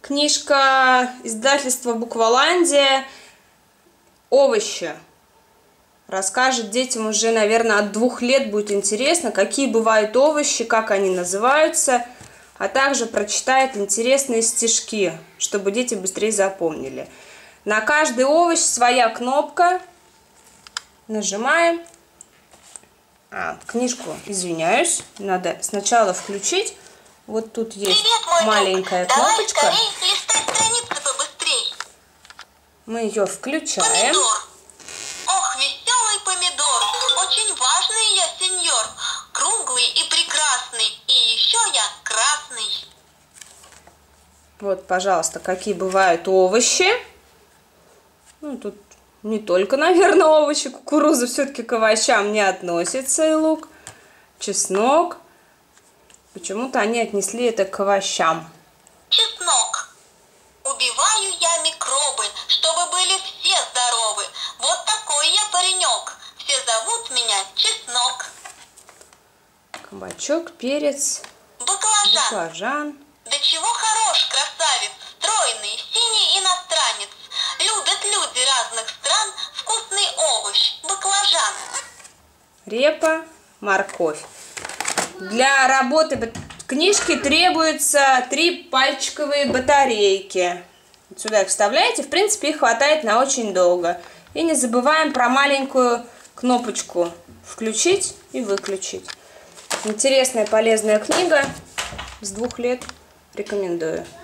Книжка издательства Букваландия «Овощи». Расскажет детям уже, наверное, от 2 лет будет интересно, какие бывают овощи, как они называются, а также прочитает интересные стишки, чтобы дети быстрее запомнили. На каждый овощ своя кнопка. Нажимаем. Книжку, извиняюсь, надо сначала включить. Вот тут есть маленькая кнопочка. Давай скорей листай страницы побыстрей. Мы ее включаем. Помидор. Ох, веселый помидор. Очень важный я сеньор. Круглый и прекрасный. И еще я красный. Вот, пожалуйста, какие бывают овощи. Ну, тут не только, наверное, овощи. Кукуруза все-таки к овощам не относится. И лук, чеснок. Почему-то они отнесли это к овощам. Чеснок. Убиваю я микробы, чтобы были все здоровы. Вот такой я паренек. Все зовут меня Чеснок. Кабачок, перец, баклажан. Да чего хорош красавец, стройный, синий иностранец. Любят люди разных стран вкусный овощ, баклажан. Репа, морковь. Для работы книжки требуются 3 пальчиковые батарейки. Вот сюда их вставляете, в принципе, их хватает на очень долго. И не забываем про маленькую кнопочку включить и выключить. Интересная, полезная книга. С 2 лет рекомендую.